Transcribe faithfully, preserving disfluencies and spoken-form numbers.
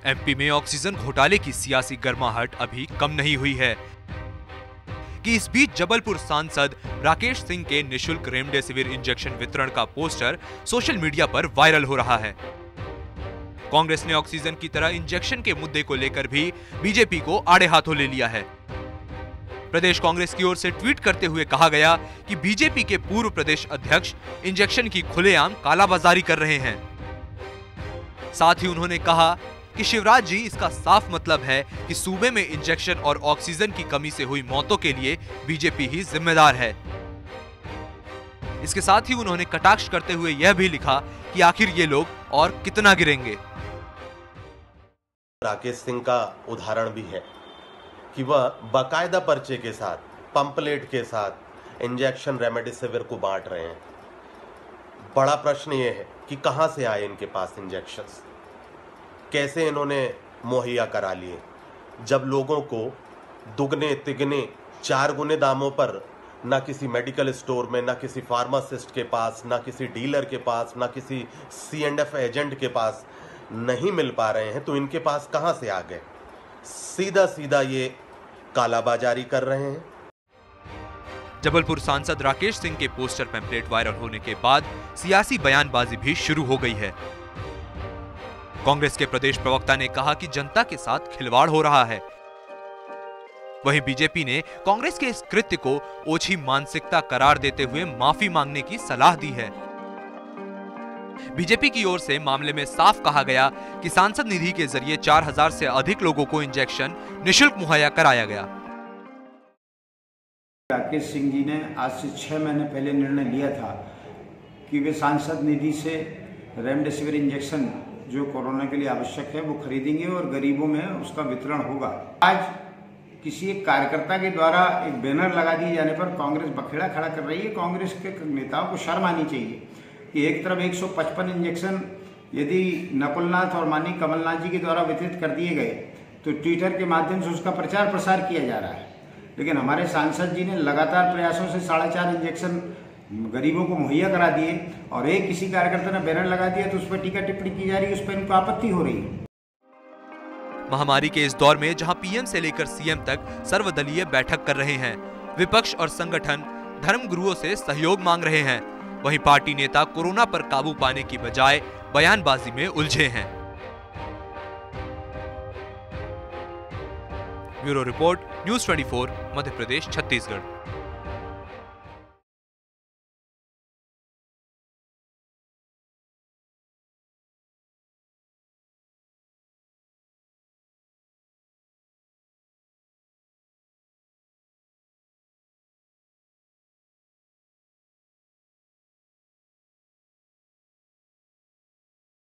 MP में oxygen घोटाले की सियासी गर्माहट अभी कम नहीं हुई है कि इस बीच जबलपुर सांसद राकेश सिंह के निशुल्क रेमडेसिविर इंजेक्शन वितरण का पोस्टर सोशल मीडिया पर वायरल हो रहा है। कांग्रेस ने ऑक्सीजन की तरह इंजेक्शन के मुद्दे को लेकर भी बीजेपी को आड़े हाथों ले लिया है। प्रदेश कांग्रेस की ओर से ट्वीट करते हुए कहा गया कि बीजेपी के पूर्व प्रदेश अध्यक्ष इंजेक्शन की खुलेआम कालाबाजारी कर रहे हैं। साथ ही उन्होंने कहा कि शिवराज जी, इसका साफ मतलब है कि सूबे में इंजेक्शन और ऑक्सीजन की कमी से हुई मौतों के लिए बीजेपी ही जिम्मेदार है। इसके साथ ही उन्होंने कटाक्ष करते हुए यह भी लिखा कि आखिर ये लोग और कितना गिरेंगे। राकेश सिंह का उदाहरण भी है कि वह बाकायदा पर्चे के साथ, पंपलेट के साथ इंजेक्शन रेमडेसिविर को बांट रहे हैं। बड़ा प्रश्न यह है कि कहां से आए इनके पास इंजेक्शंस, कैसे इन्होंने मुहैया करा लिए, जब लोगों को दुगने तिगने चार गुने दामों पर ना किसी मेडिकल स्टोर में, ना किसी फार्मासिस्ट के पास, ना किसी डीलर के पास, ना किसी सी एंड एफ एजेंट के पास नहीं मिल पा रहे हैं, तो इनके पास कहां से आ गए। सीधा सीधा ये कालाबाजारी कर रहे हैं। जबलपुर सांसद राकेश सिंह के पोस्टर पैम्पलेट वायरल होने के बाद सियासी बयानबाजी भी शुरू हो गई है। कांग्रेस के प्रदेश प्रवक्ता ने कहा कि जनता के साथ खिलवाड़ हो रहा है। वहीं बीजेपी ने कांग्रेस के इस कृत्य को ओछी मानसिकता करार देते हुए माफी मांगने की सलाह दी है। बीजेपी की ओर से मामले में साफ कहा गया कि सांसद निधि के जरिए चार हजार से अधिक लोगों को इंजेक्शन निशुल्क मुहैया कराया गया। राकेश सिंह जी ने आज से छह महीने पहले निर्णय लिया था कि वे सांसद निधि से रेमडेसिविर इंजेक्शन जो कोरोना के लिए आवश्यक है वो खरीदेंगे और गरीबों में उसका वितरण होगा। आज किसी एक कार्यकर्ता के द्वारा एक बैनर लगा दिए जाने पर कांग्रेस बखेड़ा खड़ा कर रही है। कांग्रेस के नेताओं को शर्म आनी चाहिए कि एक तरफ एक सौ पचपन इंजेक्शन यदि नकुलनाथ और माननीय कमलनाथ जी के द्वारा वितरित कर दिए गए तो ट्विटर के माध्यम से उसका प्रचार प्रसार किया जा रहा है, लेकिन हमारे सांसद जी ने लगातार प्रयासों से साढ़े चार इंजेक्शन गरीबों को मुहैया करा दिए और एक किसी कार्यकर्ता ने बैनर लगा दिया तो उस पर टीका टिप्पणी की जा रही है, उस पर इनको आपत्ति हो रही है। महामारी के इस दौर में जहां पीएम से लेकर सीएम तक सर्वदलीय बैठक कर रहे हैं, विपक्ष और संगठन धर्मगुरुओं से सहयोग मांग रहे हैं, वहीं पार्टी नेता कोरोना पर काबू पाने की बजाय बयानबाजी में उलझे हैं। ब्यूरो रिपोर्ट, न्यूज़ चौबीस, मध्य प्रदेश, छत्तीसगढ़।